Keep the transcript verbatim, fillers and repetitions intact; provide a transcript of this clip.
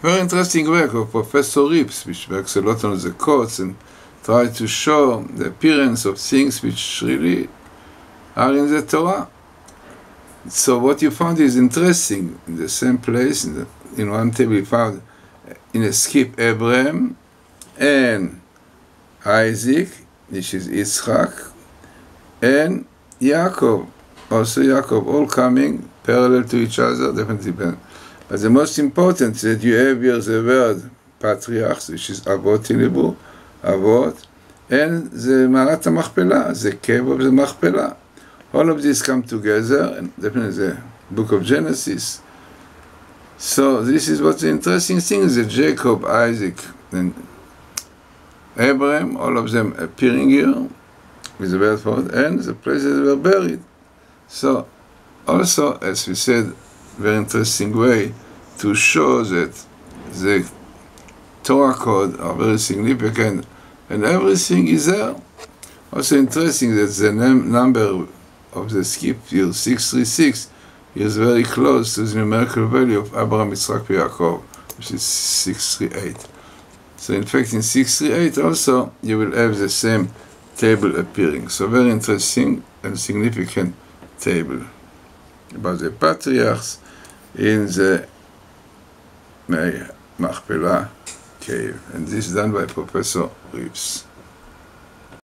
Very interesting work of Professor Rips, which works a lot on the quotes and try to show the appearance of things which really are in the Torah. So what you found is interesting. In the same place, in, the, in one table you found in a skip Abraham and Isaac, which is Yitzchak, and Yaakov, also Yaakov, all coming parallel to each other, definitely. But the most important is that you have here the word patriarchs, which is Avot in Hebrew, Avot, and the Marat HaMachpelah, the cave of the Machpelah. All of these come together, and definitely the book of Genesis. So this is what's the interesting thing, is that Jacob, Isaac, and Abraham, all of them appearing here, with the word for it, and the places were buried. So, also, as we said, very interesting way to show that the Torah code are very significant, and everything is there. Also interesting that the num number of the skip here, six three six, is very close to the numerical value of Abraham, Yitzchak, and Yaakov, which is six three eight. So in fact, in six three eight also, you will have the same table appearing. So very interesting and significant table about the patriarchs in the Machpelah cave. And this is done by Professor Rips.